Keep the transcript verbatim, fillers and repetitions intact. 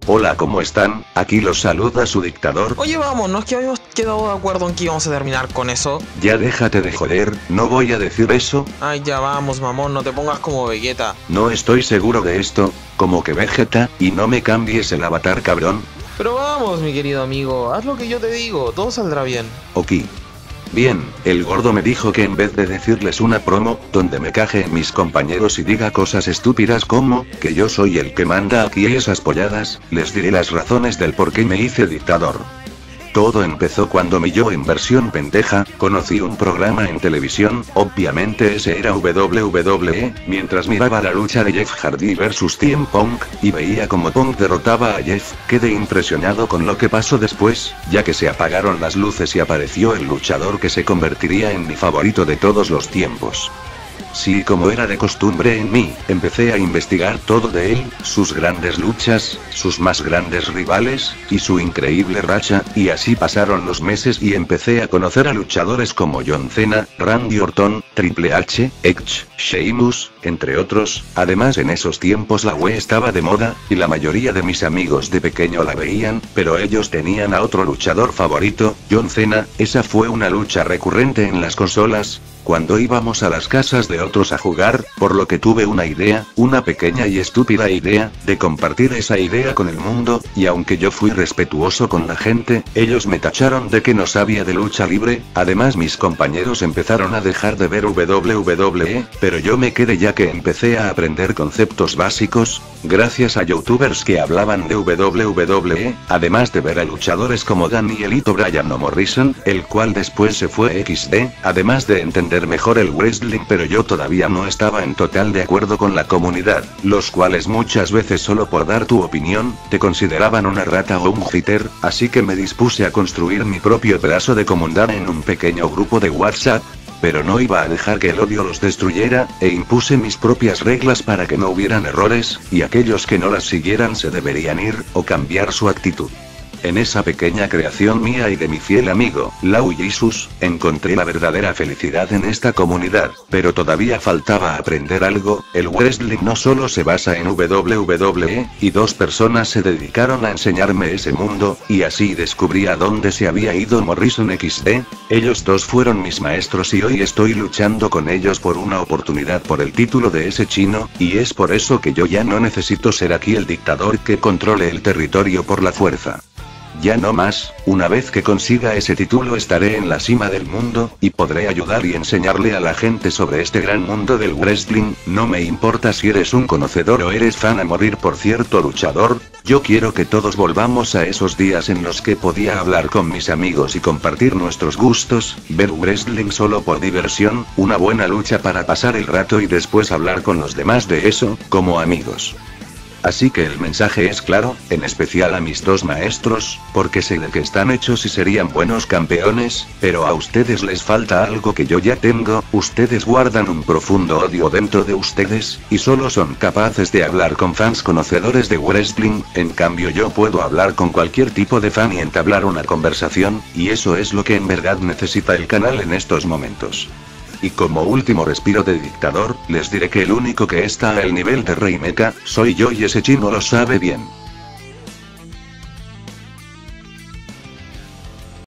Hola, ¿cómo están? Aquí los saluda su dictador. Oye, vamos, ¿no es que habíamos quedado de acuerdo en que íbamos a terminar con eso? Ya déjate de joder, no voy a decir eso. Ay, ya vamos, mamón, no te pongas como Vegeta. No estoy seguro de esto, como que Vegeta, y no me cambies el avatar, cabrón. Pero vamos, mi querido amigo, haz lo que yo te digo, todo saldrá bien. Ok. Bien, el gordo me dijo que en vez de decirles una promo, donde me caje en mis compañeros y diga cosas estúpidas como, que yo soy el que manda aquí esas polladas, les diré las razones del por qué me hice dictador. Todo empezó cuando mi yo en versión pendeja, conocí un programa en televisión, obviamente ese era W W E, mientras miraba la lucha de Jeff Hardy versus C M Punk, y veía como Punk derrotaba a Jeff, quedé impresionado con lo que pasó después, ya que se apagaron las luces y apareció el luchador que se convertiría en mi favorito de todos los tiempos. Sí, como era de costumbre en mí, empecé a investigar todo de él, sus grandes luchas, sus más grandes rivales, y su increíble racha, y así pasaron los meses y empecé a conocer a luchadores como John Cena, Randy Orton, Triple H, Edge, Sheamus, entre otros. Además, en esos tiempos la W E estaba de moda, y la mayoría de mis amigos de pequeño la veían, pero ellos tenían a otro luchador favorito, John Cena. Esa fue una lucha recurrente en las consolas, cuando íbamos a las casas de otros a jugar, por lo que tuve una idea, una pequeña y estúpida idea, de compartir esa idea con el mundo, y aunque yo fui respetuoso con la gente, ellos me tacharon de que no sabía de lucha libre. Además, mis compañeros empezaron a dejar de ver W W E, pero yo me quedé ya que empecé a aprender conceptos básicos, gracias a youtubers que hablaban de W W E, además de ver a luchadores como Danielito Bryan o Morrison, el cual después se fue equis de, además de entender mejor el wrestling, pero yo todavía no estaba en total de acuerdo con la comunidad, los cuales muchas veces solo por dar tu opinión, te consideraban una rata o un hater, así que me dispuse a construir mi propio pedazo de comunidad en un pequeño grupo de WhatsApp, pero no iba a dejar que el odio los destruyera, e impuse mis propias reglas para que no hubieran errores, y aquellos que no las siguieran se deberían ir, o cambiar su actitud. En esa pequeña creación mía y de mi fiel amigo, Lau Jesus, encontré la verdadera felicidad en esta comunidad, pero todavía faltaba aprender algo. El wrestling no solo se basa en W W E, y dos personas se dedicaron a enseñarme ese mundo, y así descubrí a dónde se había ido Morrison equis de. Ellos dos fueron mis maestros y hoy estoy luchando con ellos por una oportunidad por el título de ese chino, y es por eso que yo ya no necesito ser aquí el dictador que controle el territorio por la fuerza. Ya no más, una vez que consiga ese título estaré en la cima del mundo, y podré ayudar y enseñarle a la gente sobre este gran mundo del wrestling. No me importa si eres un conocedor o eres fan a morir por cierto luchador, yo quiero que todos volvamos a esos días en los que podía hablar con mis amigos y compartir nuestros gustos, ver wrestling solo por diversión, una buena lucha para pasar el rato y después hablar con los demás de eso, como amigos. Así que el mensaje es claro, en especial a mis dos maestros, porque sé de que están hechos y serían buenos campeones, pero a ustedes les falta algo que yo ya tengo. Ustedes guardan un profundo odio dentro de ustedes, y solo son capaces de hablar con fans conocedores de wrestling. En cambio yo puedo hablar con cualquier tipo de fan y entablar una conversación, y eso es lo que en verdad necesita el canal en estos momentos. Y como último respiro de dictador, les diré que el único que está al nivel de Rey Mecha, soy yo y ese chino lo sabe bien.